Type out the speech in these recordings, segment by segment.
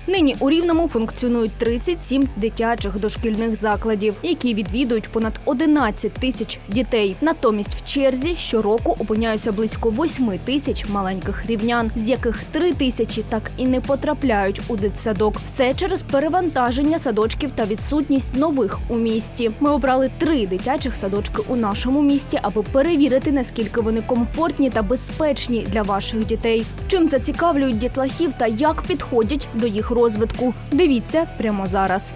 Нині у Рівному функціонують 37 дитячих дошкільних закладів, які відвідують понад 11 тисяч дітей. Натомість в черзі щороку опиняються близько 8 тисяч маленьких рівнян, з яких 3 тисячі так і не потрапляють у дитсадок. Все через перевантаження садочків та відсутність нових у місті. Ми обрали 3 дитячих садочки у нашому місті, аби перевірити, наскільки вони комфортні та безпечні для ваших дітей. Чим зацікавлюють дітлахів та як підходять до їх розвитку. Дивіться прямо зараз.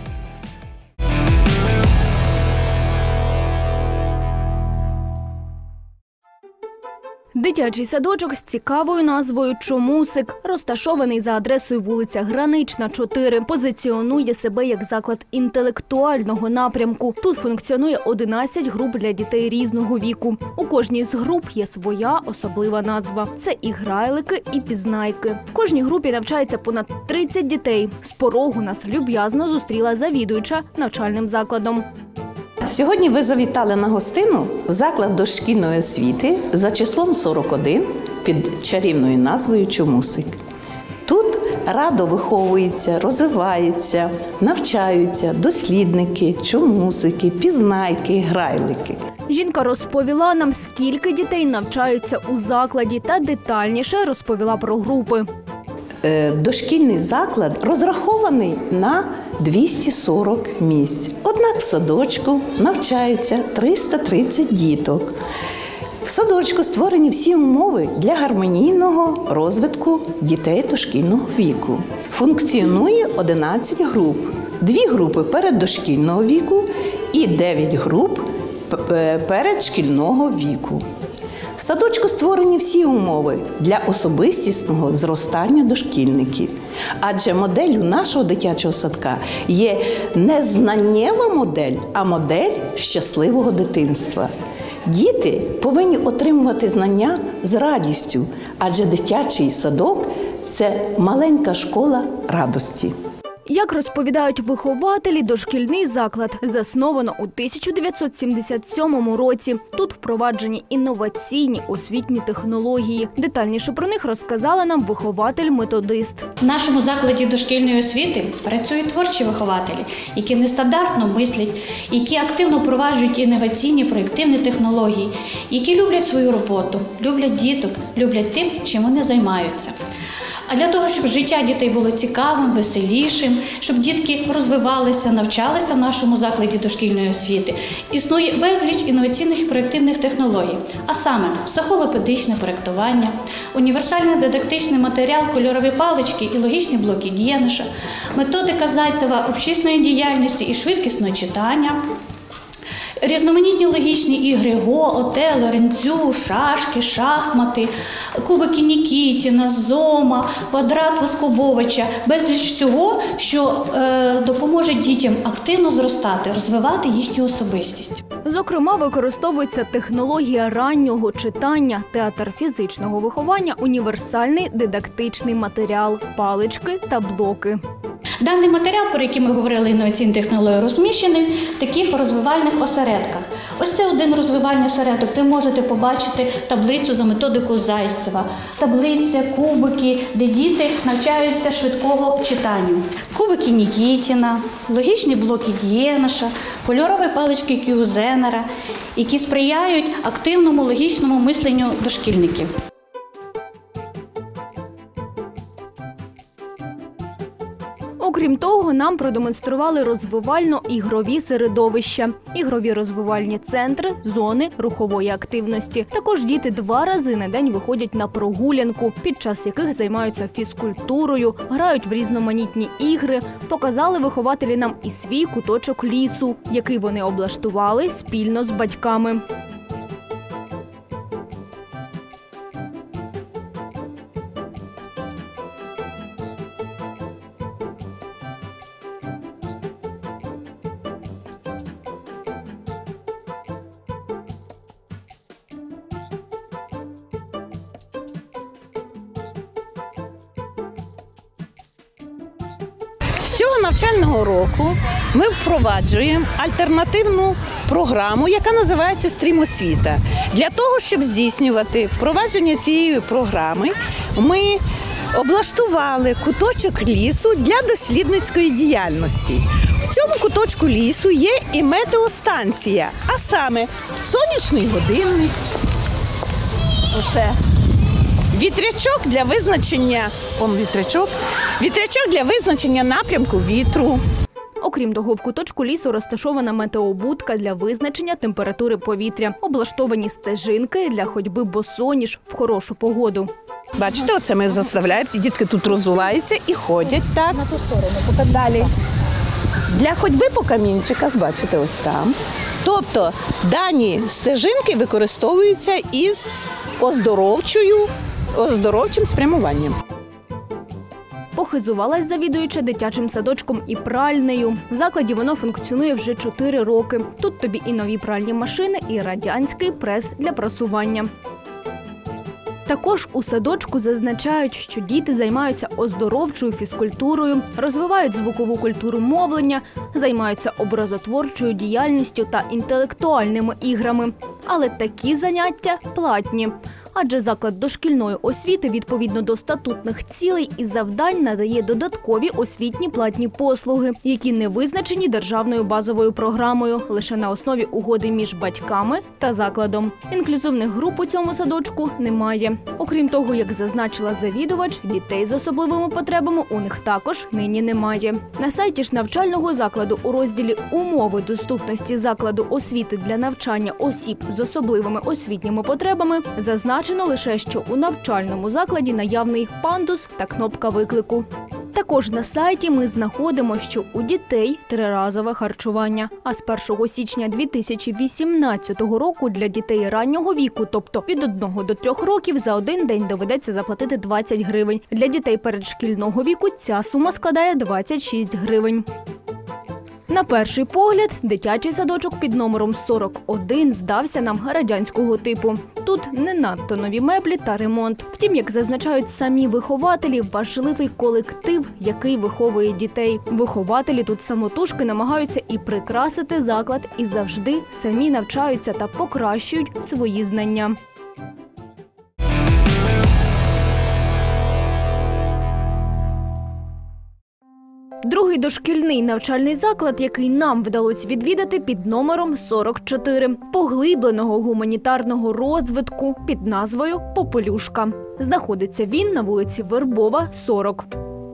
Дитячий садочок з цікавою назвою «Чомусик», розташований за адресою вулиця Гранична, 4, позиціонує себе як заклад інтелектуального напрямку. Тут функціонує 11 груп для дітей різного віку. У кожній з груп є своя особлива назва. Це і грайлики, і пізнайки. В кожній групі навчається понад 30 дітей. З порогу нас люб'язно зустріла завідуюча навчальним закладом. Сьогодні ви завітали на гостину в заклад дошкільної освіти за числом 41 під чарівною назвою «Чомусик». Тут радо виховуються, розвиваються, навчаються дослідники, чомусики, пізнайки, грайлики. Жінка розповіла нам, скільки дітей навчаються у закладі, та детальніше розповіла про групи. Дошкільний заклад розрахований на 240 місць. Однак в садочку навчається 330 діток. В садочку створені всі умови для гармонійного розвитку дітей дошкільного віку. Функціонує 11 груп. 2 групи переддошкільного віку і 9 груп передшкільного віку. В садочку створені всі умови для особистісного зростання дошкільників. Адже моделлю нашого дитячого садка є не знаннєва модель, а модель щасливого дитинства. Діти повинні отримувати знання з радістю, адже дитячий садок – це маленька школа радості. Як розповідають вихователі, дошкільний заклад засновано у 1977 році. Тут впроваджені інноваційні освітні технології. Детальніше про них розказала нам вихователь-методист. В нашому закладі дошкільної освіти працюють творчі вихователі, які нестандартно мислять, які активно впроваджують інноваційні проєктивні технології, які люблять свою роботу, люблять діток, люблять тим, чим вони займаються. А для того, щоб життя дітей було цікавим, веселішим, щоб дітки розвивалися, навчалися в нашому закладі дошкільної освіти, існує безліч інноваційних і проєктивних технологій, а саме психолопедичне проєктування, універсальний дидактичний матеріал, кольорові палички і логічні блоки Дєниша, методика Зайцева общісної діяльності і швидкісного читання, різноманітні логічні ігри Го, Отелло, Ренцю, шашки, шахмати, кубики Нікітіна, Зома, квадрат Воскобовича, безліч всього, що допоможе дітям активно зростати, розвивати їхню особистість. Зокрема, використовується технологія раннього читання, театр фізичного виховання, універсальний дидактичний матеріал, палички та блоки. Даний матеріал, про який ми говорили, інноваційні технології, розміщений в таких розвивальних осередках. Ось це один розвивальний осередок, де можете побачити таблицю за методику Зайцева. Таблиця, кубики, де діти навчаються швидкого читанню. Кубики Нікітіна, логічні блоки Дєниша, кольорові палички Кюзенера, які сприяють активному логічному мисленню дошкільників. Окрім того, нам продемонстрували розвивально-ігрові середовища, ігрові розвивальні центри, зони рухової активності. Також діти 2 рази на день виходять на прогулянку, під час яких займаються фізкультурою, грають в різноманітні ігри. Показали вихователі нам і свій куточок лісу, який вони облаштували спільно з батьками. З цього навчального року ми впроваджуємо альтернативну програму, яка називається «Стрім-освіта». Для того, щоб здійснювати впровадження цієї програми, ми облаштували куточок лісу для дослідницької діяльності. В цьому куточку лісу є і метеостанція, а саме сонячний годинник, оце вітрячок для визначення, вітрячок для визначення напрямку вітру. Окрім того, в куточку лісу розташована метеобудка для визначення температури повітря, облаштовані стежинки для ходьби босоніж в хорошу погоду. Бачите, оце ми заставляємо, дітки тут розуваються і ходять так. На ту сторону, потім далі. Для ходьби по камінчиках, бачите, ось там. Тобто дані стежинки використовуються із оздоровчим спрямуванням. Похизувалась завідуюча дитячим садочком і пральнею. В закладі воно функціонує вже 4 роки. Тут тобі і нові пральні машини, і радянський прес для прасування. Також у садочку зазначають, що діти займаються оздоровчою фізкультурою, розвивають звукову культуру мовлення, займаються образотворчою діяльністю та інтелектуальними іграми. Але такі заняття платні. Адже заклад дошкільної освіти відповідно до статутних цілей і завдань надає додаткові освітні платні послуги, які не визначені державною базовою програмою, лише на основі угоди між батьками та закладом. Інклюзивних груп у цьому садочку немає. Окрім того, як зазначила завідувач, дітей з особливими потребами у них також нині немає. На сайті ж навчального закладу у розділі «Умови доступності закладу освіти для навчання осіб з особливими освітніми потребами» зазначено лише, що у навчальному закладі наявний пандус та кнопка виклику. Також на сайті ми знаходимо, що у дітей триразове харчування. А з 1 січня 2018 року для дітей раннього віку, тобто від 1 до 3 років, за один день доведеться заплатити 20 гривень. Для дітей передшкільного віку ця сума складає 26 гривень. На перший погляд, дитячий садочок під номером 41 здався нам радянського типу. Тут не надто нові меблі та ремонт. Втім, як зазначають самі вихователі, важливий колектив, який виховує дітей. Вихователі тут самотужки намагаються і прикрасити заклад, і завжди самі навчаються та покращують свої знання. Другий дошкільний навчальний заклад, який нам вдалося відвідати, під номером 44 – поглибленого гуманітарного розвитку під назвою «Попелюшка». Знаходиться він на вулиці Вербова, 40.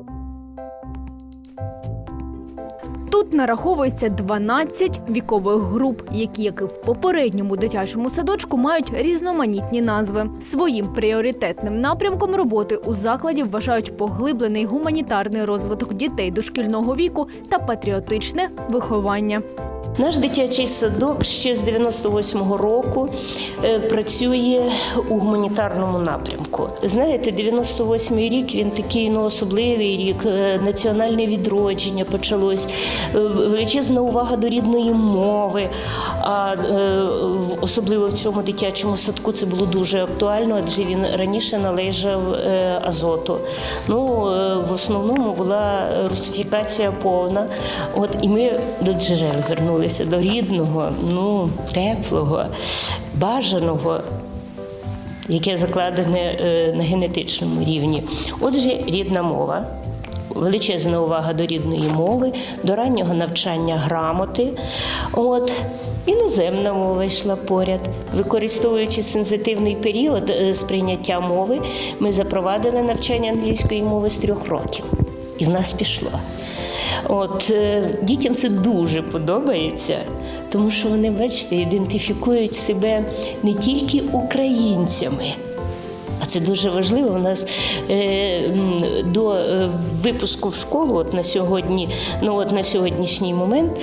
Тут нараховується 12 вікових груп, які, як і в попередньому дитячому садочку, мають різноманітні назви. Своїм пріоритетним напрямком роботи у закладі вважають поглиблений гуманітарний розвиток дітей дошкільного віку та патріотичне виховання. Наш дитячий садок ще з 98-го року працює у гуманітарному напрямку. Знаєте, 98-й рік, він такий особливий рік, національне відродження почалось, величезна увага до рідної мови, а особливо в цьому дитячому садку це було дуже актуально, адже він раніше належав Азоту. В основному була русифікація повна, і ми до джерел вернулися. До рідного, теплого, бажаного, яке закладене на генетичному рівні. Отже, рідна мова, величезна увага до рідної мови, до раннього навчання грамоти. Іноземна мова йшла поряд. Використовуючи сенситивний період сприйняття мови, ми запровадили навчання англійської мови з 3 років. І в нас пішло. Дітям це дуже подобається, тому що вони, бачите, ідентифікують себе не тільки українцями, а це дуже важливо. У нас до випуску в школу на сьогоднішній момент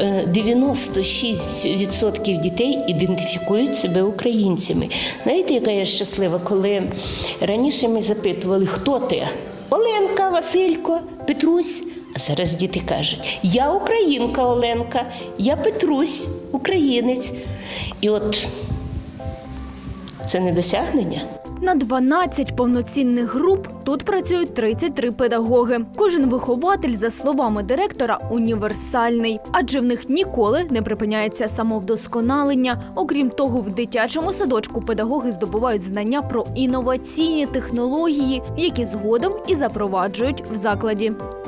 96% дітей ідентифікують себе українцями. Знаєте, яка я щаслива, коли раніше ми запитували, хто ти? Оленка, Василько, Петрусь. А зараз діти кажуть, я українка Оленка, я Петрусь, українець. І це не досягнення. На 12 повноцінних груп тут працюють 33 педагоги. Кожен вихователь, за словами директора, універсальний, адже в них ніколи не припиняється самовдосконалення. Окрім того, в дитячому садочку педагоги здобувають знання про інноваційні технології, які згодом і запроваджують в закладі.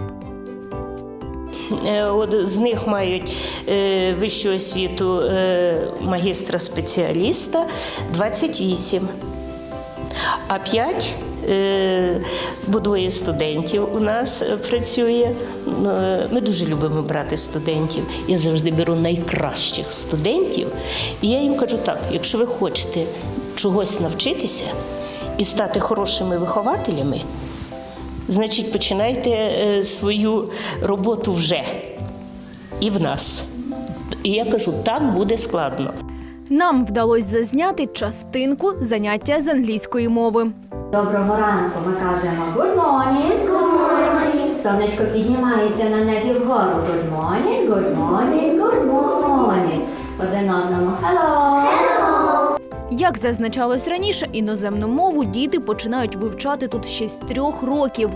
От з них мають вищу освіту магістра-спеціаліста 28, а 5 бо двоє студентів у нас працює. Ми дуже любимо брати студентів. Я завжди беру найкращих студентів. І я їм кажу так, якщо ви хочете чогось навчитися і стати хорошими вихователями, значить починайте свою роботу вже і в нас. І я кажу, так буде складно. Нам вдалося зазняти частинку заняття з англійської мови. Доброго ранку ми кажемо good morning. Good morning. Сонечко піднімається на небі вгору. Good morning, good morning, good morning. Один одному hello. Hello. Як зазначалось раніше, іноземну мову діти починають вивчати тут ще з 3 років.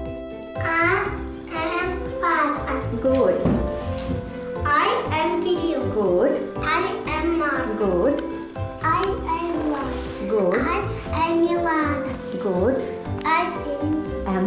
I am Asa. Good. I am Kirill. Good. I am Mark. Good. I am Lon. Good. I am Milana. Good. I am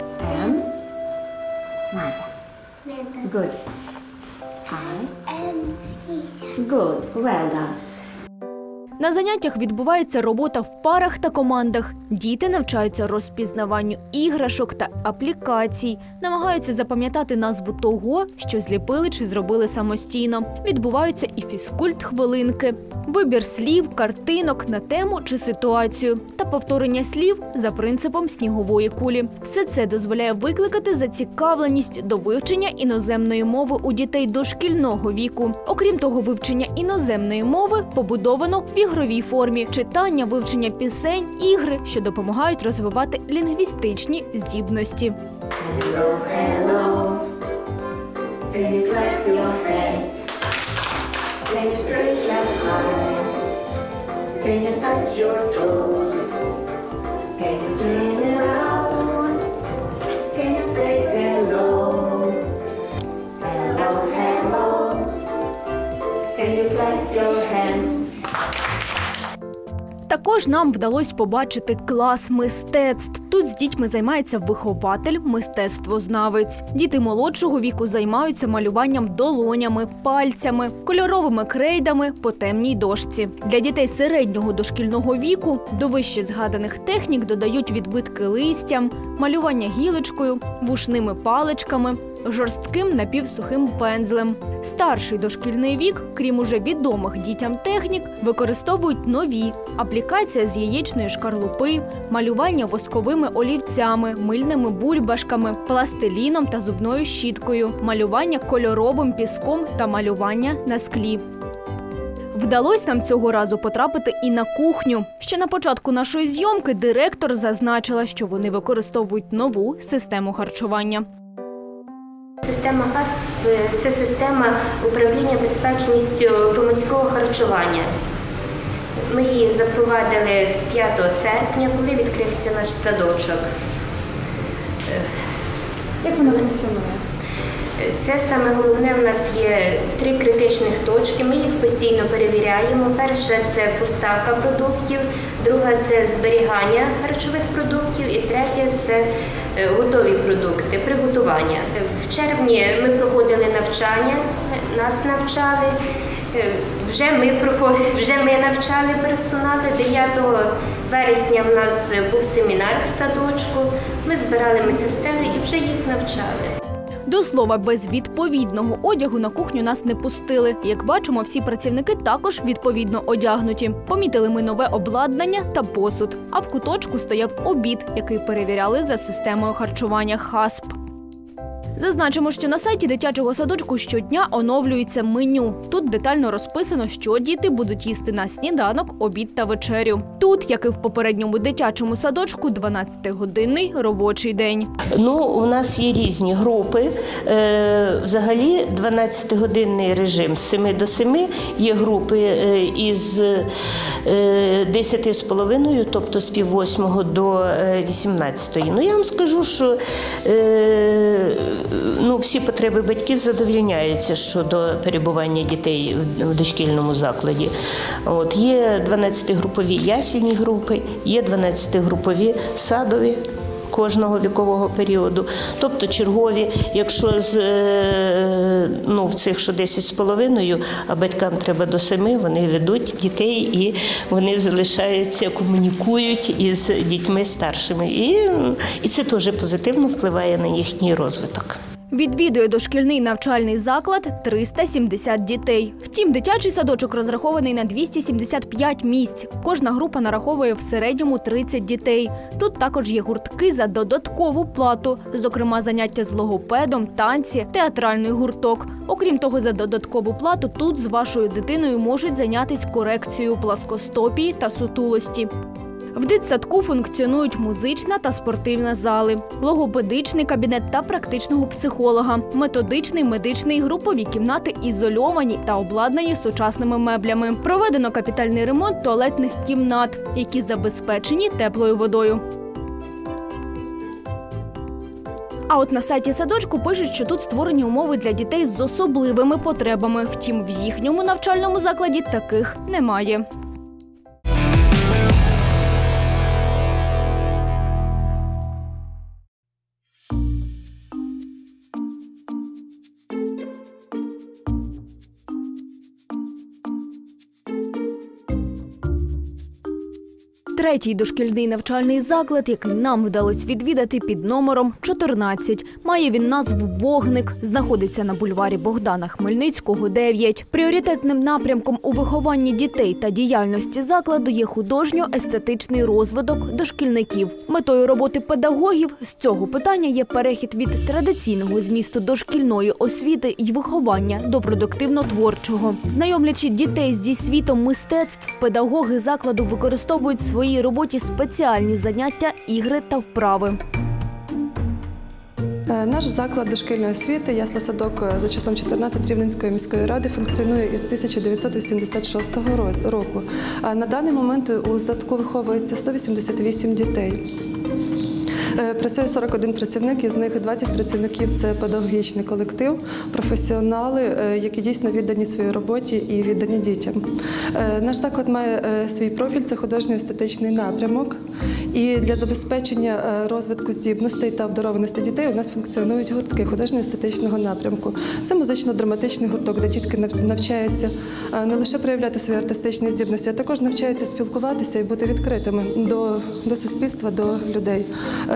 Надя. Meda. Good. I am Lisa. Good. Well done. На заняттях відбувається робота в парах та командах. Діти навчаються розпізнаванню іграшок та аплікацій, намагаються запам'ятати назву того, що зліпили чи зробили самостійно. Відбуваються і фізкульт-хвилинки, вибір слів, картинок на тему чи ситуацію та повторення слів за принципом снігової кулі. Все це дозволяє викликати зацікавленість до вивчення іноземної мови у дітей дошкільного віку. Окрім того, вивчення іноземної мови побудовано в ігровій формі – читання, вивчення пісень, ігри, що допомагають розвивати лінгвістичні здібності. Hello, hello. Can you clap your hands? Can you stretch out high? Can you touch your toes? Can you turn around? Can you say hello? Hello, hello. Can you clap your hands? Також нам вдалося побачити клас мистецтв. Тут з дітьми займається вихователь, мистецтвознавець. Діти молодшого віку займаються малюванням долонями, пальцями, кольоровими крейдами по темній дошці. Для дітей середнього дошкільного віку до вище згаданих технік додають відбитки листям, малювання гілочкою, вушними паличками, жорстким напівсухим пензлем. Старший дошкільний вік, крім уже відомих дітям технік, використовують нові – аплікація з яєчної шкарлупи, малювання восковими олівцями, мильними бульбашками, пластиліном та зубною щіткою, малювання кольоровим піском та малювання на склі. Вдалося нам цього разу потрапити і на кухню. Ще на початку нашої зйомки директор зазначила, що вони використовують нову систему харчування. Система ГАС – це система управління безпечністю громадського харчування. Ми її запровадили з 5 серпня, коли відкрився наш садочок. Як вона функціонує? Це саме головне, в нас є 3 критичних точки, ми їх постійно перевіряємо. Перша – це поставка продуктів, друга – це зберігання харчових продуктів і третя – це готові продукти, приготування. В червні ми проходили навчання, нас навчали, вже ми навчали персонал. 9 вересня в нас був семінар в садочку, ми збирали медсестер і вже їх навчали. До слова, без відповідного одягу на кухню нас не пустили. Як бачимо, всі працівники також відповідно одягнуті. Помітили ми нове обладнання та посуд. А в куточку стояв обід, який перевіряли за системою харчування ХАСП. Зазначимо, що на сайті дитячого садочку щодня оновлюється меню. Тут детально розписано, що діти будуть їсти на сніданок, обід та вечерю. Тут, як і в попередньому дитячому садочку, 12-годинний робочий день. У нас є різні групи. Взагалі 12-годинний режим з 7 до 7. Є групи із 10:30, тобто з пів 8 до 18. Я вам скажу, що всі потреби батьків задовольняються щодо перебування дітей в дошкільному закладі. Є 12-групові ясільні групи, є 12-групові садові кожного вікового періоду, тобто чергові, якщо в цих, що 10,5, а батькам треба до 7, вони ведуть дітей і вони залишаються, комунікують із дітьми старшими. І це теж позитивно впливає на їхній розвиток. Відвідує дошкільний навчальний заклад 370 дітей. Втім, дитячий садочок розрахований на 275 місць. Кожна група нараховує в середньому 30 дітей. Тут також є гуртки за додаткову плату, зокрема заняття з логопедом, танці, театральний гурток. Окрім того, за додаткову плату тут з вашою дитиною можуть зайнятися корекцією пласкостопії та сутулості. В дитсадку функціонують музична та спортивна зали, логопедичний кабінет та практичного психолога, методичний, медичний, групові кімнати ізольовані та обладнані сучасними меблями. Проведено капітальний ремонт туалетних кімнат, які забезпечені теплою водою. А от на сайті садочку пишуть, що тут створені умови для дітей з особливими потребами. Втім, в їхньому навчальному закладі таких немає. Третій дошкільний навчальний заклад, який нам вдалося відвідати під номером 14. Має він назву «Вогник». Знаходиться на бульварі Богдана Хмельницького, 9. Пріоритетним напрямком у вихованні дітей та діяльності закладу є художньо-естетичний розвиток дошкільників. Метою роботи педагогів з цього питання є перехід від традиційного змісту дошкільної освіти й виховання до продуктивно-творчого. Знайомлячи дітей зі світом мистецтв, педагоги закладу використовують в своїй роботі спеціальні заняття, ігри та вправи. Наш заклад дошкільної освіти «Ясла-садок» за числом 14 Рівненської міської ради функціонує із 1986 року. На даний момент у садку виховується 188 дітей. Працює 41 працівник, із них 20 працівників – це педагогічний колектив, професіонали, які дійсно віддані своїй роботі і віддані дітям. Наш заклад має свій профіль – це художньо-естетичний напрямок. І для забезпечення розвитку здібностей та обдарованості дітей у нас функціонують гуртки художньо-естетичного напрямку. Це музично-драматичний гурток, де дітки навчаються не лише проявляти свої артистичні здібності, а також навчаються спілкуватися і бути відкритими до суспільства, до людей.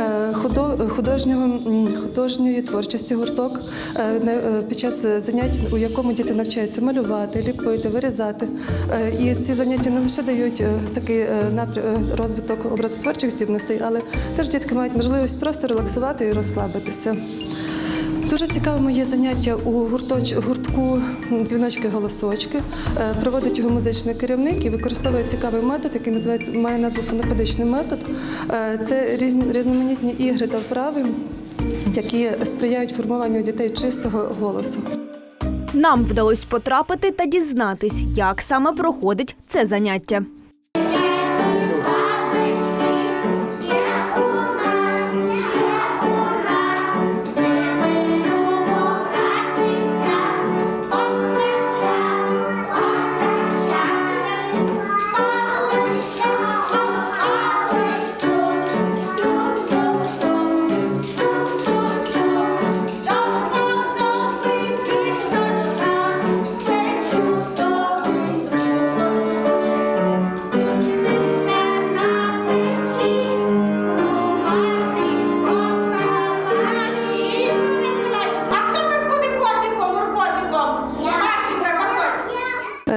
Художньої творчості гурток, під час занять, у якому діти навчаються малювати, ліпити, вирізати. І ці заняття не лише дають такий розвиток образотворчих здібностей, але теж дітки мають можливість просто релаксувати і розслабитися. Дуже цікавими є заняття у гуртку «Дзвіночки-голосочки». Проводить його музичний керівник і використовує цікавий метод, який має назву фонопедичний метод. Це різноманітні ігри та вправи, які сприяють формуванню у дітей чистого голосу. Нам вдалося потрапити та дізнатись, як саме проходить це заняття.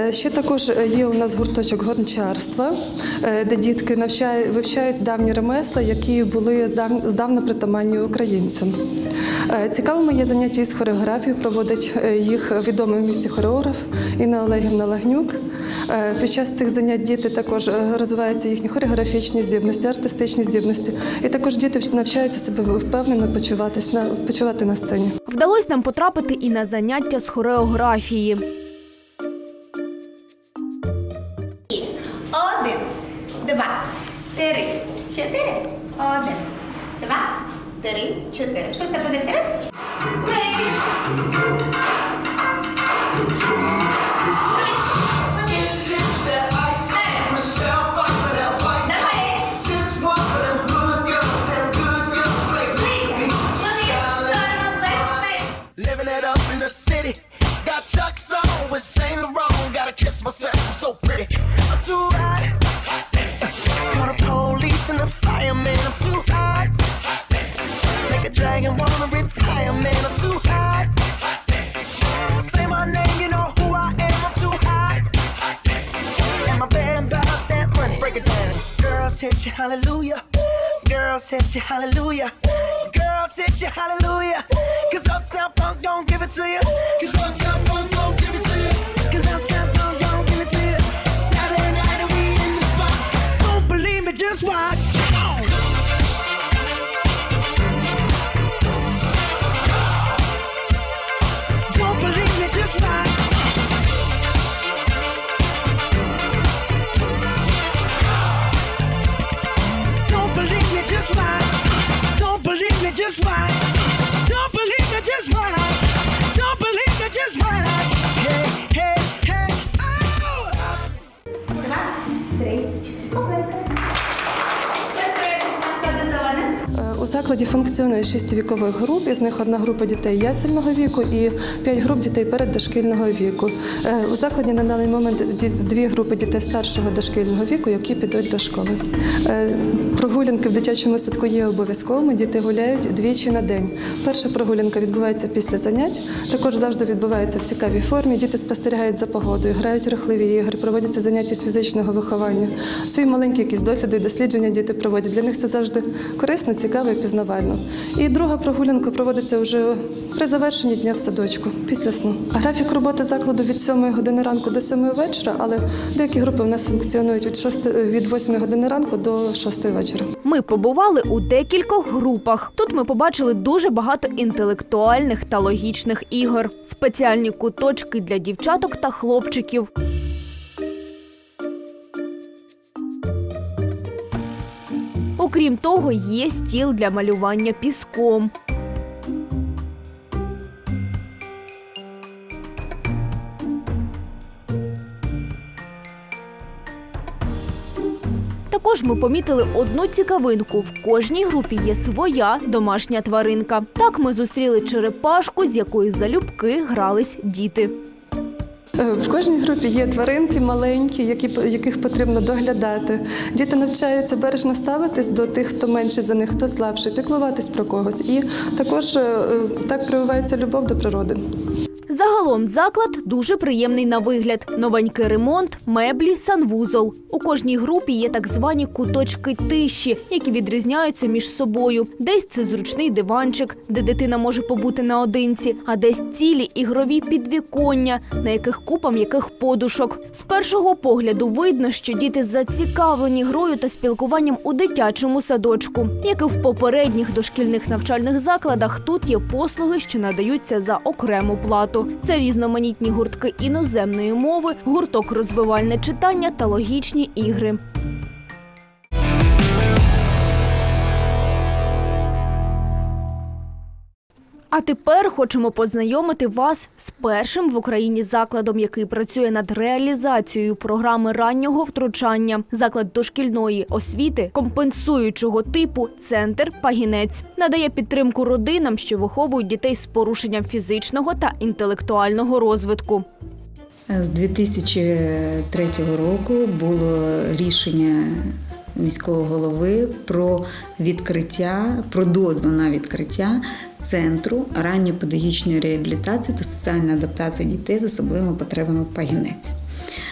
Ще також є у нас гурточок гончарства, де дітки вивчають давні ремесла, які були здавна притаманні українцям. Цікавими є заняття із хореографії, проводить їх відомий в місті хореограф Інна Олегівна Лагнюк. Під час цих занять діти також розвиваються їхні хореографічні здібності, артистичні здібності. І також діти навчаються себе впевнено почувати на сцені. Вдалося нам потрапити і на заняття з хореографії. 1, 2, 3, 4. 1, 2, 3, 4. Шоста позиція. Раз. Living it up in the city. Got Chuck's on with Saint Laurent. Gotta kiss myself, I'm so pretty. I'm too hot. Call the police and the fireman. I'm too hot. Make a dragon wanna retire, man. I'm too hot. Say my name, you know who I am. I'm too hot. And my band about that money. Break it down. Girls hit you, hallelujah. Girls hit you, hallelujah. Girls hit you, hallelujah. Cause Uptown Funk don't give it to you. Cause Uptown Funk don't give it to you. Cause Uptown Funk don't give it to you. Saturday night and we in the spot. Don't believe me, just watch. Don't believe me, just watch. Don't believe me, just watch. Don't believe me, just watch. Don't believe me, just watch. Don't believe me, just watch. Hey, hey, hey, oh! 2, 3, 4. У закладі функціонує 6 вікових груп, із них одна група дітей ясельного віку і 5 груп дітей переддошкільного віку. У закладі на даний момент 2 групи дітей старшого дошкільного віку, які підуть до школи. Прогулянки в дитячому садку є обов'язковими, діти гуляють двічі на день. Перша прогулянка відбувається після занять, також завжди відбувається в цікавій формі. Діти спостерігають за погодою, грають рухливі ігри, проводяться заняття з фізичного виховання. Свої маленькі якісь досліди, дослідження діти проводять. Для них це завжди корисно, цікаво і пізнавально. І друга прогулянка проводиться вже при завершенні дня в садочку, після сну. Графік роботи закладу від 7 години ранку до 7 вечора, але деякі групи в нас функціонують від 8 години ранку до 6 вечора. Ми побували у декількох групах. Тут ми побачили дуже багато інтелектуальних та логічних ігор, спеціальні куточки для дівчаток та хлопчиків. Окрім того, є стіл для малювання піском. Також ми помітили одну цікавинку. В кожній групі є своя домашня тваринка. Так ми зустріли черепашку, з якою залюбки грались діти. В кожній групі є тваринки маленькі, яких потрібно доглядати. Діти навчаються бережно ставитись до тих, хто менший за них, хто слабший, піклуватись про когось. І також так прививається любов до природи. Загалом заклад дуже приємний на вигляд. Новенький ремонт, меблі, санвузол. У кожній групі є так звані куточки тиші, які відрізняються між собою. Десь це зручний диванчик, де дитина може побути наодинці, а десь цілі ігрові підвіконня, на яких купа м'яких подушок. З першого погляду видно, що діти зацікавлені грою та спілкуванням у дитячому садочку. Як і в попередніх дошкільних навчальних закладах, тут є послуги, що надаються за окрему плату. Це різноманітні гуртки іноземної мови, гурток розвивальне читання та логічні ігри. А тепер хочемо познайомити вас з першим в Україні закладом, який працює над реалізацією програми раннього втручання. Заклад дошкільної освіти компенсуючого типу «Центр Пагінець». Надає підтримку родинам, що виховують дітей з порушенням фізичного та інтелектуального розвитку. З 2003 року було рішення міського голови про дозвіл на відкриття Центру ранньої педагогічної реабілітації та соціальної адаптації дітей з особливими потребами «Пагінець».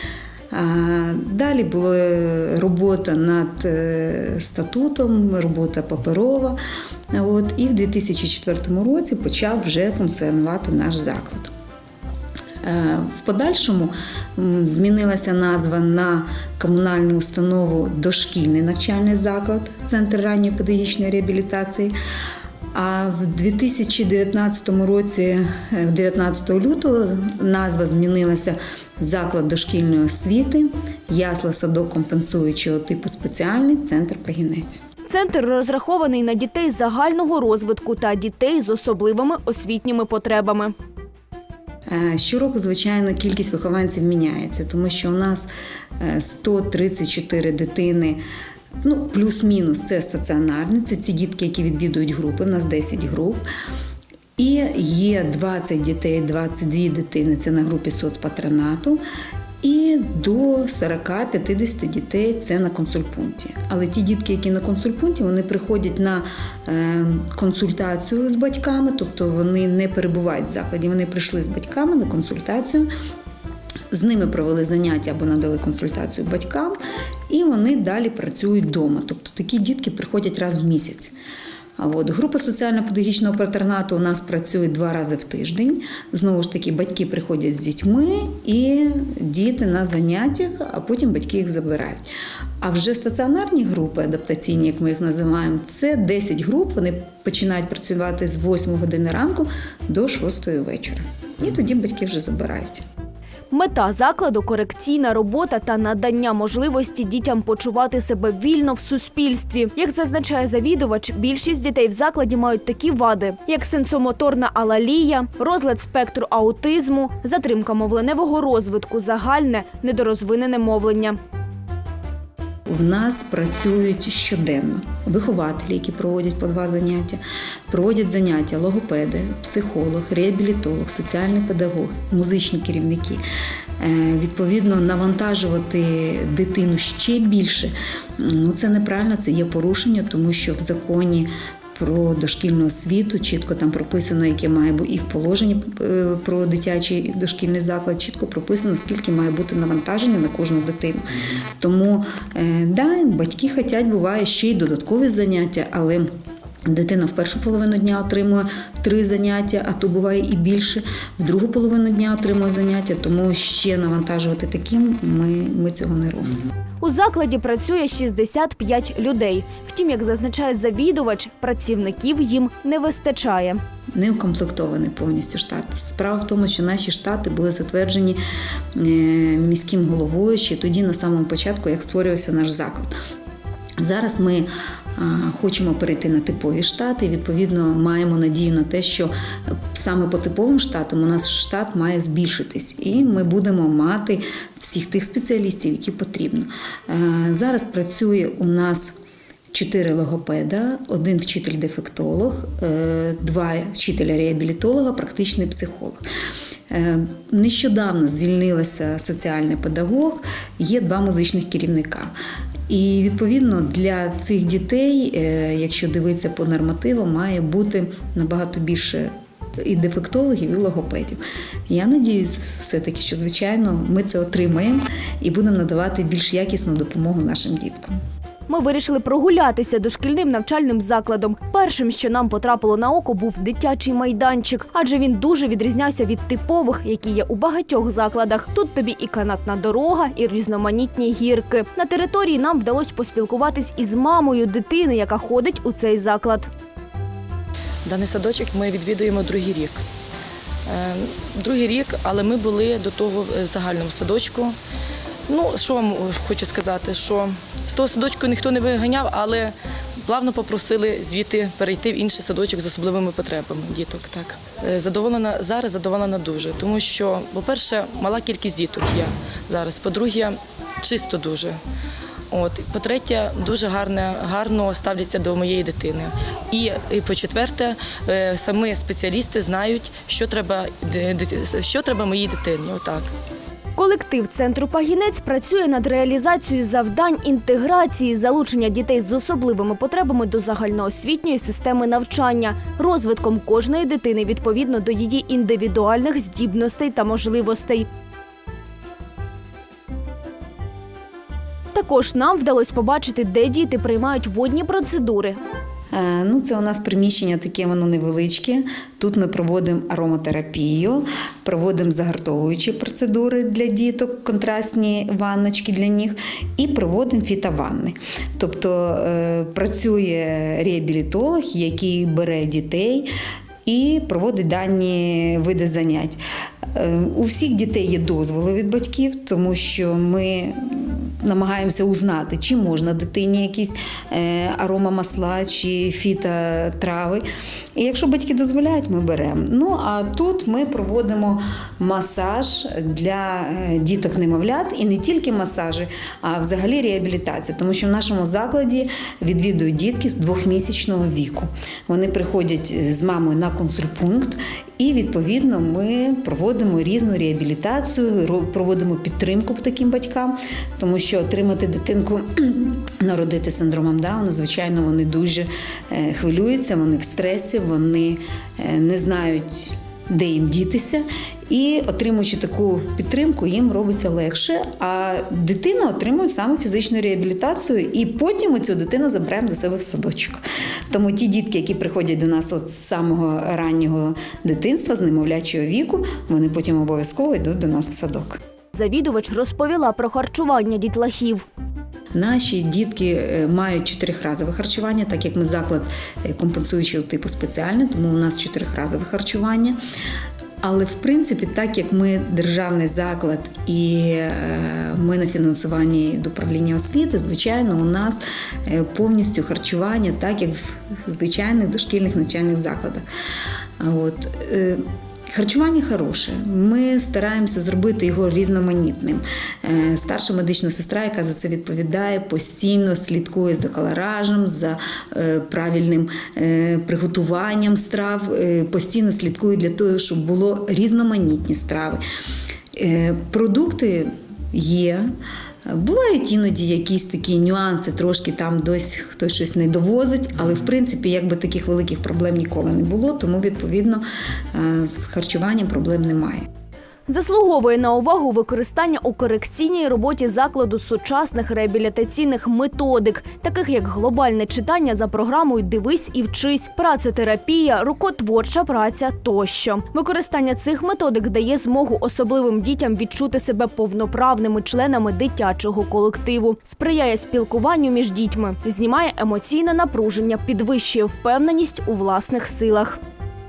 Далі була робота над статутом, робота паперова. І в 2004 році почав вже функціонувати наш заклад. В подальшому змінилася назва на комунальну установу «Дошкільний навчальний заклад», Центр ранньої педагогічної реабілітації. А в 2019 році, 19 лютого, назва змінилася «Заклад дошкільної освіти, ясла-садок компенсуючого типу спеціальний, центр Пагінець». Центр розрахований на дітей загального розвитку та дітей з особливими освітніми потребами. Щороку, звичайно, кількість вихованців міняється, тому що у нас 134 дитини, плюс-мінус, це стаціонарні, це ці дітки, які відвідують групи, у нас 10 груп. І є 20 дітей, 22 дитини, це на групі соцпатронату. І до 40-50 дітей – це на консультпункті. Але ті дітки, які на консультпункті, вони приходять на консультацію з батьками, тобто вони не перебувають в закладі, вони прийшли з батьками на консультацію, з ними провели заняття або надали консультацію батькам, і вони далі працюють вдома. Тобто такі дітки приходять раз в місяць. Група соціально-педагогічного патронату у нас працює 2 рази в тиждень. Знову ж таки, батьки приходять з дітьми і діти на заняттях, а потім батьки їх забирають. А вже стаціонарні групи, адаптаційні, як ми їх називаємо, це 10 груп, вони починають працювати з 8 години ранку до 6 вечора. І тоді батьки вже забирають. Мета закладу – корекційна робота та надання можливості дітям почувати себе вільно в суспільстві. Як зазначає завідувач, більшість дітей в закладі мають такі вади, як сенсомоторна алалія, розлад спектру аутизму, затримка мовленевого розвитку, загальне недорозвинене мовлення. В нас працюють щоденно вихователі, які проводять по 2 заняття, проводять заняття логопеди, психолог, реабілітолог, соціальний педагог, музичні керівники. Відповідно, навантажувати дитину ще більше – це неправильно, це є порушення, тому що в законі про дошкільну освіту чітко там прописано, яке має бути, і в положенні про дитячий дошкільний заклад чітко прописано, скільки має бути навантаження на кожну дитину. Тому, батьки хочуть, буває, ще й додаткові заняття, але дитина в першу половину дня отримує 3 заняття, а то буває і більше, в другу половину дня отримує заняття, тому ще навантажувати таким ми цього не робимо. У закладі працює 65 людей. Втім, як зазначає завідувач, працівників їм не вистачає. Не укомплектований повністю штат. Справа в тому, що наші штати були затверджені міським головою ще тоді, на самому початку, як створювався наш заклад. Зараз ми хочемо перейти на типові штати і, відповідно, маємо надію на те, що саме по типовим штатам у нас штат має збільшитись. І ми будемо мати всіх тих спеціалістів, які потрібно. Зараз працює у нас 4 логопеда, 1 вчитель-дефектолог, 2 вчителя-реабілітолога, практичний психолог. Нещодавно звільнилася соціальний педагог, є 2 музичних керівника. І, відповідно, для цих дітей, якщо дивитися по нормативам, має бути набагато більше і дефектологів, і логопедів. Я надіюсь все-таки, що, звичайно, ми це отримаємо і будемо надавати більш якісну допомогу нашим діткам. Ми вирішили прогулятися дошкільним навчальним закладом. Першим, що нам потрапило на око, був дитячий майданчик, адже він дуже відрізнявся від типових, які є у багатьох закладах. Тут тобі і канатна дорога, і різноманітні гірки. На території нам вдалося поспілкуватись із мамою дитини, яка ходить у цей заклад. Даний садочок ми відвідуємо 2-й рік. 2-й рік, але ми були до того в загальному садочку. Що вам хочу сказати, що з того садочку ніхто не виганяв, але плавно попросили звідти перейти в інший садочок з особливими потребами діток. Так. Задоволена зараз, задоволена дуже, тому що, по-перше, мала кількість діток є зараз, по-друге, чисто дуже. По-третє, дуже гарно ставляться до моєї дитини. І по-четверте, самі спеціалісти знають, що треба моїй дитині. Отак. Колектив центру «Пагінець» працює над реалізацією завдань інтеграції, залучення дітей з особливими потребами до загальноосвітньої системи навчання, розвитком кожної дитини відповідно до її індивідуальних здібностей та можливостей. Також нам вдалося побачити, де діти приймають водні процедури. Це у нас приміщення таке, воно невеличке. Тут ми проводимо ароматерапію, проводимо загартовуючі процедури для діток, контрастні ванночки для них і проводимо фітованни. Тобто працює реабілітолог, який бере дітей і проводить дані види занять. У всіх дітей є дозволи від батьків, тому що ми намагаємося узнати, чи можна дитині якісь аромамасла чи фітотрави. І якщо батьки дозволяють, ми беремо. А тут ми проводимо масаж для діток-немовлят, і не тільки масажі, а взагалі реабілітація. Тому що в нашому закладі відвідують дітки з 2-місячного віку. Вони приходять з мамою на консультпункт, і, відповідно, ми проводимо різну реабілітацію, проводимо підтримку таким батькам, тому що отримати дитинку, народити синдромом Дауна, звичайно, вони дуже хвилюються, вони в стресі, вони не знають, де їм дітися. І, отримуючи таку підтримку, їм робиться легше, а дитина отримує саме фізичну реабілітацію, і потім ми цю дитину заберемо до себе в садочок. Тому ті дітки, які приходять до нас з самого раннього дитинства, з немовлячого віку, вони потім обов'язково йдуть до нас в садок. Завідувач розповіла про харчування дітлахів. Наші дітки мають 4-разове харчування, так як ми заклад компенсуючого типу спеціальний, тому у нас 4-разове харчування. Але, в принципі, так як ми державний заклад і ми на фінансуванні до управління освіти, звичайно, у нас повністю харчування, так як в звичайних дошкільних навчальних закладах. Харчування хороше. Ми стараємося зробити його різноманітним. Старша медична сестра, яка за це відповідає, постійно слідкує за колоражем, за правильним приготуванням страв, постійно слідкує для того, щоб було різноманітні страви. Продукти є. Бувають іноді якісь такі нюанси, трошки там десь хтось щось не довозить, але в принципі якби таких великих проблем ніколи не було, тому відповідно з харчуванням проблем немає. Заслуговує на увагу використання у корекційній роботі закладу сучасних реабілітаційних методик, таких як глобальне читання за програмою «Дивись і вчись», працетерапія, рукотворча праця тощо. Використання цих методик дає змогу особливим дітям відчути себе повноправними членами дитячого колективу, сприяє спілкуванню між дітьми, знімає емоційне напруження, підвищує впевненість у власних силах.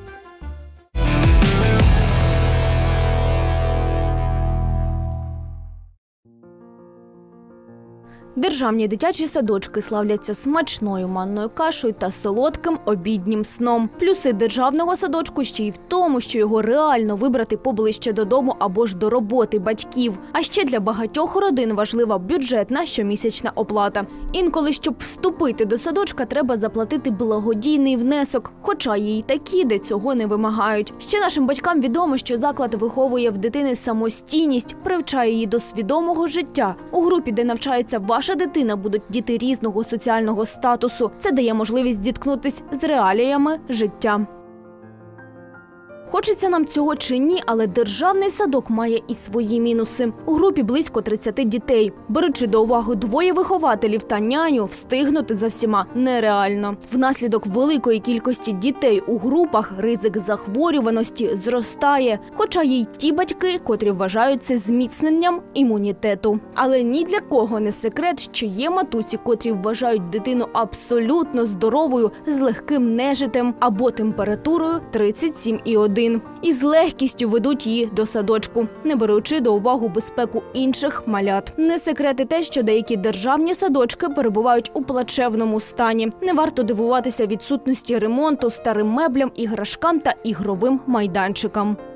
Державні дитячі садочки славляться смачною манною кашею та солодким обіднім сном. Плюси державного садочку ще й в тому, що його реально вибрати поближче додому або ж до роботи батьків. А ще для багатьох родин важлива бюджетна щомісячна оплата. Інколи, щоб вступити до садочка, треба заплатити благодійний внесок, хоча є й такі, де цього не вимагають. Ще нашим батькам відомо, що заклад виховує в дитини самостійність, привчає її до свідомого життя. У групі, де навчається ваша дитина, будуть діти різного соціального статусу. Це дає можливість зіткнутися з реаліями життя. Хочеться нам цього чи ні, але державний садок має і свої мінуси. У групі близько 30 дітей. Беручи до уваги 2 вихователів та няню, встигнути за всіма нереально. Внаслідок великої кількості дітей у групах ризик захворюваності зростає. Хоча є й ті батьки, котрі вважають це зміцненням імунітету. Але ні для кого не секрет, що є матусі, котрі вважають дитину абсолютно здоровою, з легким нежитем або температурою 37,1. І з легкістю ведуть її до садочку, не беручи до уваги безпеку інших малят. Не секрет і те, що деякі державні садочки перебувають у плачевному стані. Не варто дивуватися відсутності ремонту, старим меблям, іграшкам та ігровим майданчикам.